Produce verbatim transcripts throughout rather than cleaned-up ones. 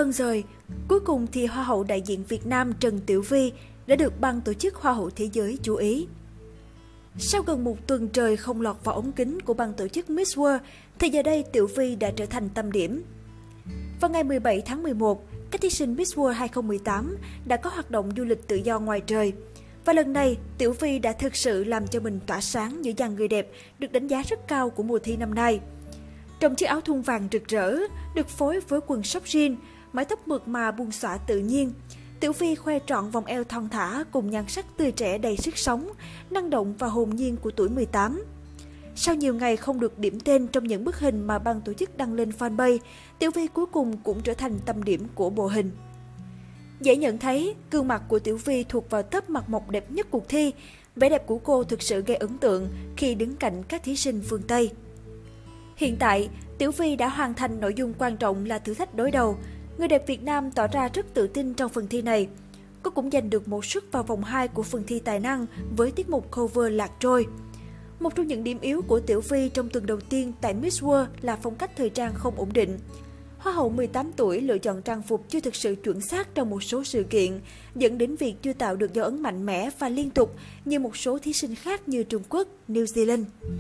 Vâng rồi, cuối cùng thì Hoa hậu đại diện Việt Nam Trần Tiểu Vy đã được ban tổ chức Hoa hậu Thế giới chú ý. Sau gần một tuần trời không lọt vào ống kính của ban tổ chức Miss World, thì giờ đây Tiểu Vy đã trở thành tâm điểm. Vào ngày mười bảy tháng mười một, các thí sinh Miss World hai không một tám đã có hoạt động du lịch tự do ngoài trời. Và lần này, Tiểu Vy đã thực sự làm cho mình tỏa sáng giữa dàn người đẹp được đánh giá rất cao của mùa thi năm nay. Trong chiếc áo thun vàng rực rỡ, được phối với quần sóc jean, mái tóc mượt mà buông xõa tự nhiên, Tiểu Vy khoe trọn vòng eo thon thả cùng nhan sắc tươi trẻ đầy sức sống, năng động và hồn nhiên của tuổi mười tám. Sau nhiều ngày không được điểm tên trong những bức hình mà ban tổ chức đăng lên fanpage, Tiểu Vy cuối cùng cũng trở thành tâm điểm của bộ hình. Dễ nhận thấy, gương mặt của Tiểu Vy thuộc vào top mặt mộc đẹp nhất cuộc thi. Vẻ đẹp của cô thực sự gây ấn tượng khi đứng cạnh các thí sinh phương Tây. Hiện tại, Tiểu Vy đã hoàn thành nội dung quan trọng là thử thách đối đầu. Người đẹp Việt Nam tỏ ra rất tự tin trong phần thi này. Cô cũng giành được một suất vào vòng hai của phần thi tài năng với tiết mục cover lạc trôi. Một trong những điểm yếu của Tiểu Vy trong tuần đầu tiên tại Miss World là phong cách thời trang không ổn định. Hoa hậu mười tám tuổi lựa chọn trang phục chưa thực sự chuẩn xác trong một số sự kiện, dẫn đến việc chưa tạo được dấu ấn mạnh mẽ và liên tục như một số thí sinh khác như Trung Quốc, New Zealand.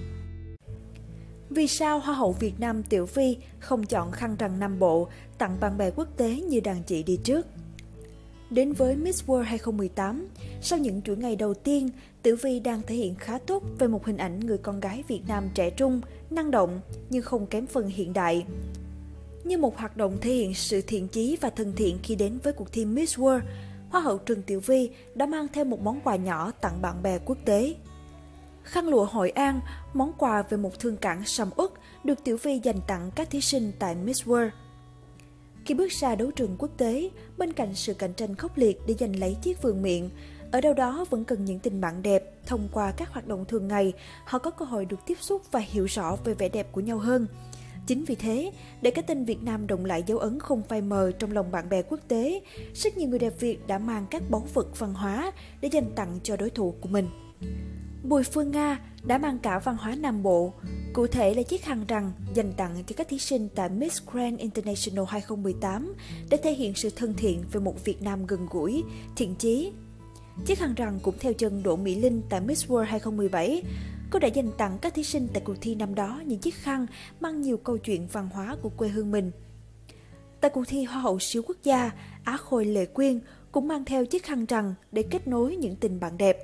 Vì sao Hoa hậu Việt Nam Tiểu Vy không chọn khăn rằn Nam Bộ tặng bạn bè quốc tế như đàn chị đi trước? Đến với Miss World hai không một tám, sau những chuỗi ngày đầu tiên, Tiểu Vy đang thể hiện khá tốt về một hình ảnh người con gái Việt Nam trẻ trung, năng động nhưng không kém phần hiện đại. Như một hoạt động thể hiện sự thiện chí và thân thiện khi đến với cuộc thi Miss World, Hoa hậu Trần Tiểu Vy đã mang theo một món quà nhỏ tặng bạn bè quốc tế. Khăn lụa Hội An, món quà về một thương cảng sầm uất được Tiểu Vy dành tặng các thí sinh tại Miss World. Khi bước ra đấu trường quốc tế, bên cạnh sự cạnh tranh khốc liệt để giành lấy chiếc vườn miệng, ở đâu đó vẫn cần những tình bạn đẹp. Thông qua các hoạt động thường ngày, họ có cơ hội được tiếp xúc và hiểu rõ về vẻ đẹp của nhau hơn. Chính vì thế, để cái tên Việt Nam động lại dấu ấn không phai mờ trong lòng bạn bè quốc tế, rất nhiều người đẹp Việt đã mang các báu vật văn hóa để dành tặng cho đối thủ của mình. Bùi Phương Nga đã mang cả văn hóa Nam Bộ, cụ thể là chiếc khăn rằn dành tặng cho các thí sinh tại Miss Grand International hai không một tám để thể hiện sự thân thiện về một Việt Nam gần gũi, thiện chí. Chiếc khăn rằn cũng theo chân Đỗ Mỹ Linh tại Miss World hai không một bảy. Cô đã dành tặng các thí sinh tại cuộc thi năm đó những chiếc khăn mang nhiều câu chuyện văn hóa của quê hương mình. Tại cuộc thi Hoa hậu siêu quốc gia, Á Khôi Lệ Quyên cũng mang theo chiếc khăn rằn để kết nối những tình bạn đẹp.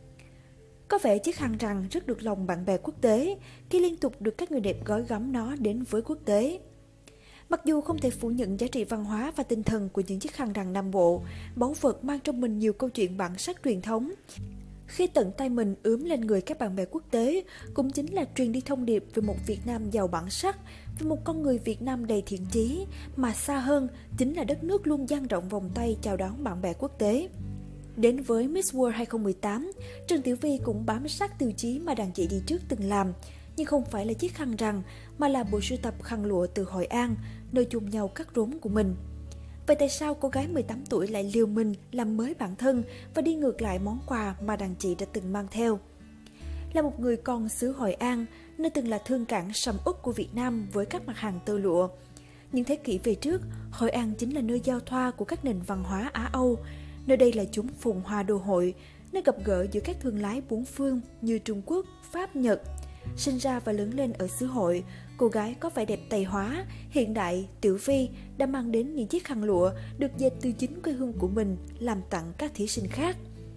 Có vẻ chiếc khăn rằn rất được lòng bạn bè quốc tế khi liên tục được các người đẹp gói gắm nó đến với quốc tế. Mặc dù không thể phủ nhận giá trị văn hóa và tinh thần của những chiếc khăn rằn Nam Bộ, báu vật mang trong mình nhiều câu chuyện bản sắc truyền thống. Khi tận tay mình ướm lên người các bạn bè quốc tế, cũng chính là truyền đi thông điệp về một Việt Nam giàu bản sắc, về một con người Việt Nam đầy thiện chí, mà xa hơn chính là đất nước luôn dang rộng vòng tay chào đón bạn bè quốc tế. Đến với Miss World hai không một tám, Trần Tiểu Vy cũng bám sát tiêu chí mà đàn chị đi trước từng làm, nhưng không phải là chiếc khăn rằn, mà là bộ sưu tập khăn lụa từ Hội An, nơi chung nhau cắt rốn của mình. Vậy tại sao cô gái mười tám tuổi lại liều mình làm mới bản thân và đi ngược lại món quà mà đàn chị đã từng mang theo? Là một người con xứ Hội An, nơi từng là thương cảng sầm uất của Việt Nam với các mặt hàng tơ lụa. Nhưng thế kỷ về trước, Hội An chính là nơi giao thoa của các nền văn hóa Á Âu. Nơi đây là chốn phồn hoa đô hội, nơi gặp gỡ giữa các thương lái bốn phương như Trung Quốc, Pháp, Nhật. Sinh ra và lớn lên ở xứ Hội, cô gái có vẻ đẹp Tây hóa, hiện đại, Tiểu Vy đã mang đến những chiếc khăn lụa được dệt từ chính quê hương của mình làm tặng các thí sinh khác.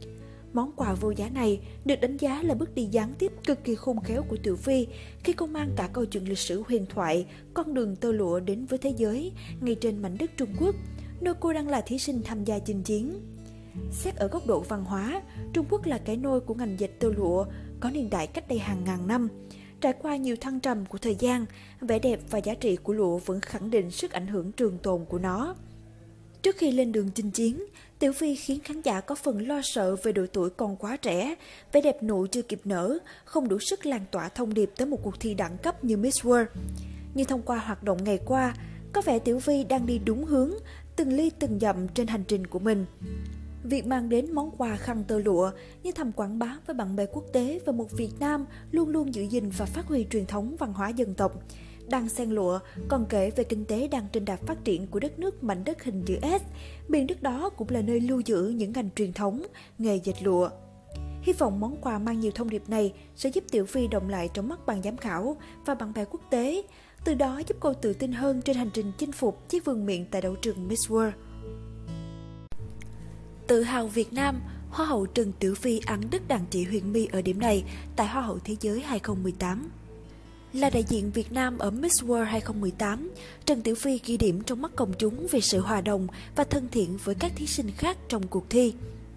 Món quà vô giá này được đánh giá là bước đi gián tiếp cực kỳ khôn khéo của Tiểu Vy khi cô mang cả câu chuyện lịch sử huyền thoại, con đường tơ lụa đến với thế giới ngay trên mảnh đất Trung Quốc, nơi cô đang là thí sinh tham gia chinh chiến. Xét ở góc độ văn hóa, Trung Quốc là cái nôi của ngành dệt tơ lụa, có niên đại cách đây hàng ngàn năm. Trải qua nhiều thăng trầm của thời gian, vẻ đẹp và giá trị của lụa vẫn khẳng định sức ảnh hưởng trường tồn của nó. Trước khi lên đường chinh chiến, Tiểu Vy khiến khán giả có phần lo sợ về độ tuổi còn quá trẻ, vẻ đẹp nụ chưa kịp nở, không đủ sức lan tỏa thông điệp tới một cuộc thi đẳng cấp như Miss World. Nhưng thông qua hoạt động ngày qua, có vẻ Tiểu Vy đang đi đúng hướng, từng ly từng dặm trên hành trình của mình. Việc mang đến món quà khăn tơ lụa như thầm quảng bá với bạn bè quốc tế về một Việt Nam luôn luôn giữ gìn và phát huy truyền thống văn hóa dân tộc. đan xen lụa, còn kể về kinh tế đang trên đà phát triển của đất nước mảnh đất hình chữ S. Miền đất đó cũng là nơi lưu giữ những ngành truyền thống, nghề dệt lụa. Hy vọng món quà mang nhiều thông điệp này sẽ giúp Tiểu Phi động lại trong mắt ban giám khảo và bạn bè quốc tế, từ đó giúp cô tự tin hơn trên hành trình chinh phục chiếc vương miện tại đấu trường Miss World. Tự hào Việt Nam, Hoa hậu Trần Tiểu Phi ăn đứt đàn chị Huyền My ở điểm này tại Hoa hậu Thế giới hai không một tám. Là đại diện Việt Nam ở Miss World hai không một tám, Trần Tiểu Phi ghi điểm trong mắt công chúng về sự hòa đồng và thân thiện với các thí sinh khác trong cuộc thi.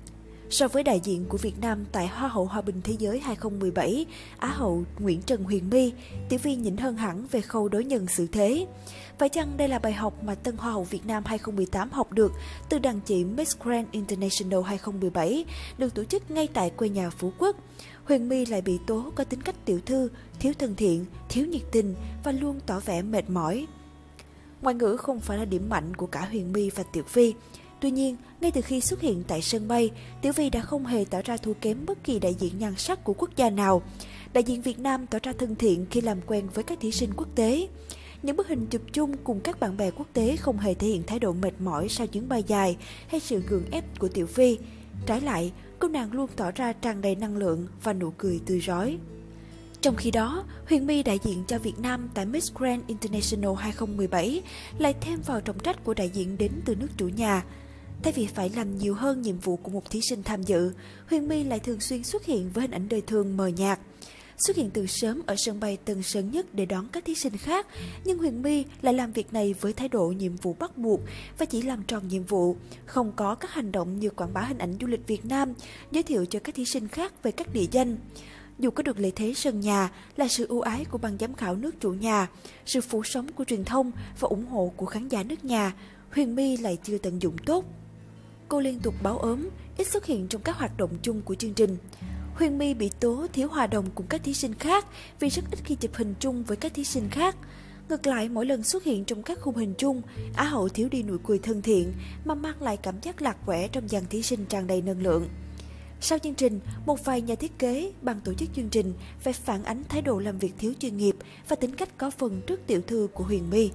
So với đại diện của Việt Nam tại Hoa hậu Hòa bình Thế giới hai không một bảy, Á hậu Nguyễn Trần Huyền My, Tiểu Phi nhỉnh hơn hẳn về khâu đối nhân xử thế. Phải chăng đây là bài học mà tân Hoa hậu Việt Nam hai không một tám học được từ đàn chị Miss Grand International hai không một bảy được tổ chức ngay tại quê nhà Phú Quốc? Huyền My lại bị tố có tính cách tiểu thư, thiếu thân thiện, thiếu nhiệt tình và luôn tỏ vẻ mệt mỏi. Ngoại ngữ không phải là điểm mạnh của cả Huyền My và Tiểu Phi. Tuy nhiên, ngay từ khi xuất hiện tại sân bay, Tiểu Phi đã không hề tỏ ra thua kém bất kỳ đại diện nhan sắc của quốc gia nào. Đại diện Việt Nam tỏ ra thân thiện khi làm quen với các thí sinh quốc tế. Những bức hình chụp chung cùng các bạn bè quốc tế không hề thể hiện thái độ mệt mỏi sau chuyến bay dài hay sự gượng ép của Tiểu Phi. Trái lại, cô nàng luôn tỏ ra tràn đầy năng lượng và nụ cười tươi rói. Trong khi đó, Huyền My đại diện cho Việt Nam tại Miss Grand International hai không một bảy lại thêm vào trọng trách của đại diện đến từ nước chủ nhà. Thay vì phải làm nhiều hơn nhiệm vụ của một thí sinh tham dự, Huyền My lại thường xuyên xuất hiện với hình ảnh đời thường mờ nhạt. Xuất hiện từ sớm ở sân bay Tân Sơn Nhất để đón các thí sinh khác, nhưng Huyền My lại làm việc này với thái độ nhiệm vụ bắt buộc và chỉ làm tròn nhiệm vụ, không có các hành động như quảng bá hình ảnh du lịch Việt Nam, giới thiệu cho các thí sinh khác về các địa danh. Dù có được lợi thế sân nhà là sự ưu ái của ban giám khảo nước chủ nhà, sự phủ sóng của truyền thông và ủng hộ của khán giả nước nhà, Huyền My lại chưa tận dụng tốt. Cô liên tục báo ốm, ít xuất hiện trong các hoạt động chung của chương trình. Huyền My bị tố thiếu hòa đồng cùng các thí sinh khác vì rất ít khi chụp hình chung với các thí sinh khác. Ngược lại, mỗi lần xuất hiện trong các khung hình chung, Á hậu thiếu đi nụ cười thân thiện mà mang lại cảm giác lạc quẻ trong dàn thí sinh tràn đầy năng lượng. Sau chương trình, một vài nhà thiết kế, ban tổ chức chương trình phải phản ánh thái độ làm việc thiếu chuyên nghiệp và tính cách có phần trước tiểu thư của Huyền My.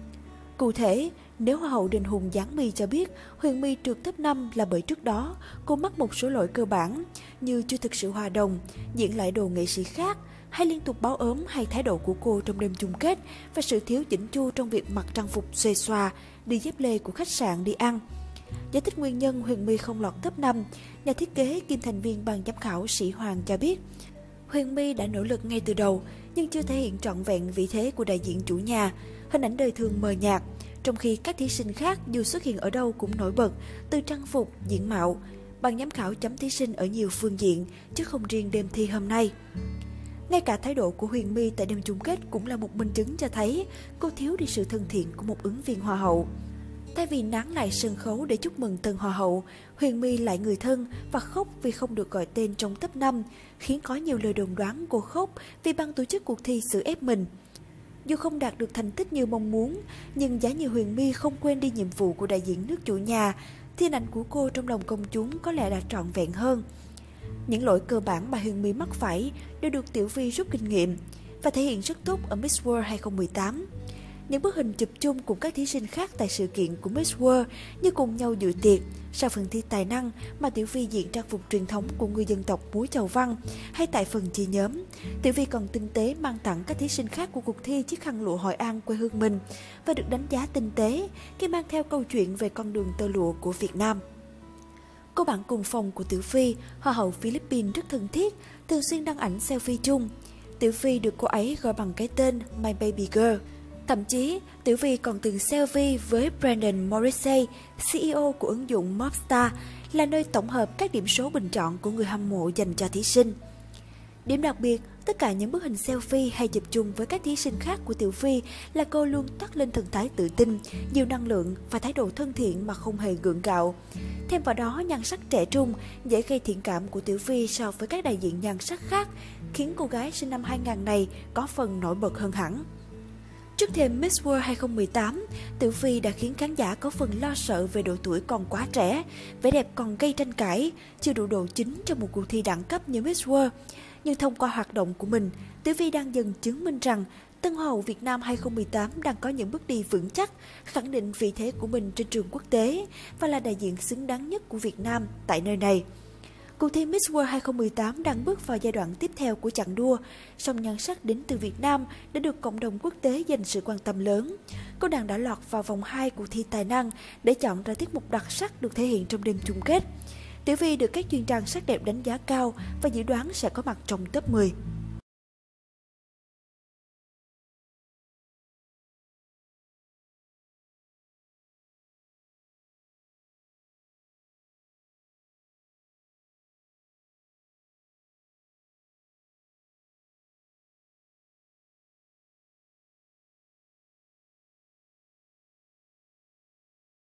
Cụ thể, nếu Hoa hậu Đình Hùng Giáng My cho biết Huyền My trượt top năm là bởi trước đó cô mắc một số lỗi cơ bản như chưa thực sự hòa đồng, diễn lại đồ nghệ sĩ khác, hay liên tục báo ốm hay thái độ của cô trong đêm chung kết và sự thiếu chỉnh chu trong việc mặc trang phục xuề xòa, đi dép lê của khách sạn đi ăn. Giải thích nguyên nhân Huyền My không lọt top năm, nhà thiết kế kiêm thành viên ban giám khảo Sĩ Hoàng cho biết Huyền My đã nỗ lực ngay từ đầu nhưng chưa thể hiện trọn vẹn vị thế của đại diện chủ nhà, hình ảnh đời thường mờ nhạt, trong khi các thí sinh khác dù xuất hiện ở đâu cũng nổi bật, từ trang phục, diện mạo. Ban giám khảo chấm thí sinh ở nhiều phương diện, chứ không riêng đêm thi hôm nay. Ngay cả thái độ của Huyền My tại đêm chung kết cũng là một minh chứng cho thấy cô thiếu đi sự thân thiện của một ứng viên Hoa hậu. Thay vì nán lại sân khấu để chúc mừng tân Hoa hậu, Huyền My lại người thân và khóc vì không được gọi tên trong top năm, khiến có nhiều lời đồn đoán cô khóc vì ban tổ chức cuộc thi xử ép mình. Dù không đạt được thành tích như mong muốn, nhưng giá như Huyền My không quên đi nhiệm vụ của đại diện nước chủ nhà, thì hình ảnh của cô trong lòng công chúng có lẽ đã trọn vẹn hơn. Những lỗi cơ bản mà Huyền My mắc phải đều được Tiểu Phi rút kinh nghiệm và thể hiện rất tốt ở Miss World hai không một tám. Những bức hình chụp chung cùng các thí sinh khác tại sự kiện của Miss World như cùng nhau dự tiệc, sau phần thi tài năng mà Tiểu Phi diện trang phục truyền thống của người dân tộc Múa Chầu Văn, hay tại phần chia nhóm, Tiểu Phi còn tinh tế mang tặng các thí sinh khác của cuộc thi chiếc khăn lụa Hội An quê hương mình và được đánh giá tinh tế khi mang theo câu chuyện về con đường tơ lụa của Việt Nam. Cô bạn cùng phòng của Tiểu Phi, Hoa hậu Philippines rất thân thiết, thường xuyên đăng ảnh selfie chung. Tiểu Phi được cô ấy gọi bằng cái tên My Baby Girl. Thậm chí, Tiểu Phi còn từng selfie với Brandon Morrissey, xê e ô của ứng dụng Mobstar, là nơi tổng hợp các điểm số bình chọn của người hâm mộ dành cho thí sinh. Điểm đặc biệt, tất cả những bức hình selfie hay chụp chung với các thí sinh khác của Tiểu Phi là cô luôn toát lên thần thái tự tin, nhiều năng lượng và thái độ thân thiện mà không hề gượng gạo. Thêm vào đó, nhan sắc trẻ trung, dễ gây thiện cảm của Tiểu Phi so với các đại diện nhan sắc khác, khiến cô gái sinh năm hai nghìn này có phần nổi bật hơn hẳn. Trước thềm Miss World hai không một tám, Tiểu Phi đã khiến khán giả có phần lo sợ về độ tuổi còn quá trẻ, vẻ đẹp còn gây tranh cãi, chưa đủ độ chín cho một cuộc thi đẳng cấp như Miss World. Nhưng thông qua hoạt động của mình, Tiểu Phi đang dần chứng minh rằng Tân Hoa hậu Việt Nam hai không một tám đang có những bước đi vững chắc, khẳng định vị thế của mình trên trường quốc tế và là đại diện xứng đáng nhất của Việt Nam tại nơi này. Cuộc thi Miss World hai không một tám đang bước vào giai đoạn tiếp theo của chặng đua, song nhan sắc đến từ Việt Nam đã được cộng đồng quốc tế dành sự quan tâm lớn. Cô nàng đã lọt vào vòng hai cuộc thi tài năng để chọn ra tiết mục đặc sắc được thể hiện trong đêm chung kết. Tiểu Vi được các chuyên trang sắc đẹp đánh giá cao và dự đoán sẽ có mặt trong top mười.